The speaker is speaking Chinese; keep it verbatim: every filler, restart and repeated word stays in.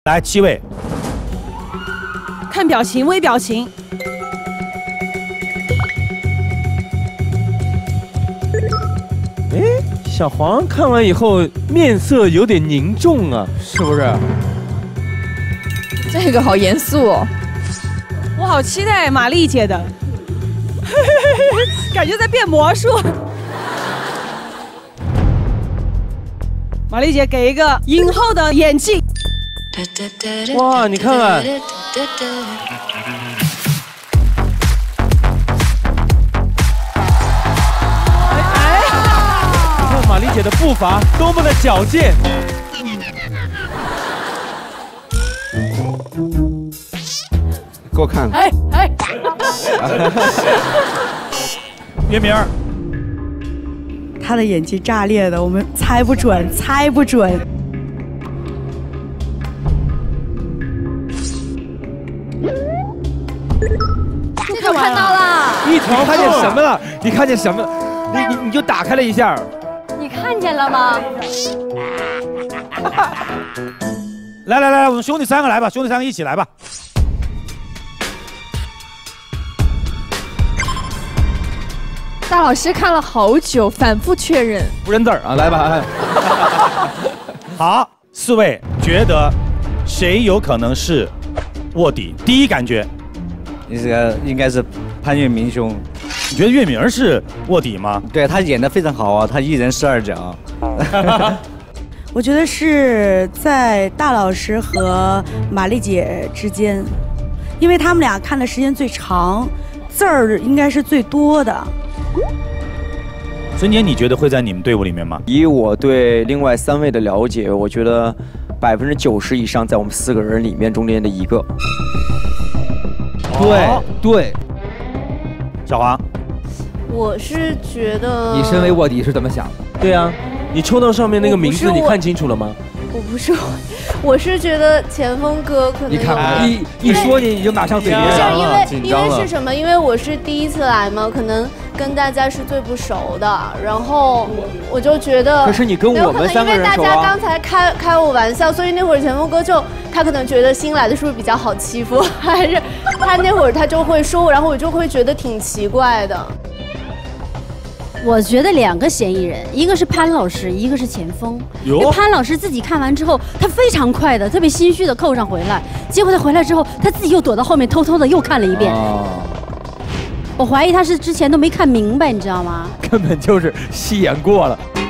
来，七位， 看表情，微表情。 哎，小黄看完以后面色有点凝重啊，是不是？ 这个好严肃哦。 我好期待玛丽姐的，感觉在变魔术。玛丽姐给一个影后的演技。 哇，你看看。哎，你看玛丽姐的步伐多么的矫健。 给我看。 哎哎。 月明儿， 他的演技炸裂的，我们猜不准，猜不准。 这个看到了。 一条看见什么了？你看见什么？你你你就打开了一下。 你看见了吗？ 来来来，我们兄弟三个来吧，兄弟三个一起来吧。 大老师看了好久，反复确认， 不认字儿啊，来吧。 好，四位觉得谁有可能是卧底？第一感觉， 这个应该是潘粤明兄。 你觉得月明是卧底吗？ 对他演得非常好啊，他一人十二角。 我觉得是在大老师和玛丽姐之间，因为他们俩看的时间最长，字儿应该是最多的。 孙坚，你觉得会在你们队伍里面吗？ 以我对另外三位的了解，我觉得百分之九十以上在我们四个人里面中间的一个。 对对， 小黄， 我是觉得你身为卧底是怎么想的？ 对啊，你抽到上面那个名字，你看清楚了吗？ 我不是，我是觉得前锋哥可能你看一一说你你就马上嘴不是甜因为因为是什么？因为我是第一次来嘛，可能跟大家是最不熟的，然后我就觉得。 可是你跟我们三个人熟啊。 因为大家刚才开开我玩笑，所以那会儿前锋哥就他可能觉得新来的是不是比较好欺负，还是他那会儿他就会说我，然后我就会觉得挺奇怪的。 我觉得两个嫌疑人，一个是潘老师，一个是钱枫。因为潘老师自己看完之后，他非常快的、特别心虚的扣上回来，结果他回来之后，他自己又躲到后面，偷偷的又看了一遍。哦、我怀疑他是之前都没看明白，你知道吗？ 根本就是戏演过了。